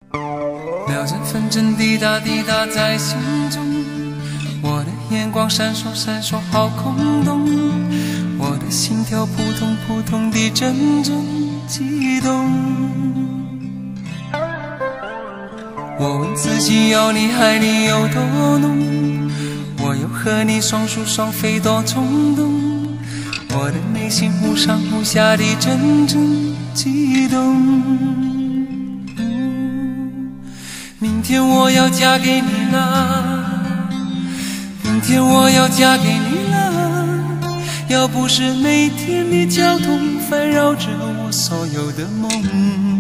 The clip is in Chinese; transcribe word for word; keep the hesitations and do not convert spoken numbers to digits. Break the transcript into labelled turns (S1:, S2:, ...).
S1: 秒针分针滴答滴答在心中，我的眼光闪烁闪烁好空洞，我的心跳扑通扑通地阵阵悸动。我问自己要你爱你有多浓，我又和你双宿双飞多冲动，我的内心忽上忽下地阵阵悸动。明天我要嫁给你了，明天我要嫁给你了，要不是每天的交通烦扰着我所有的梦。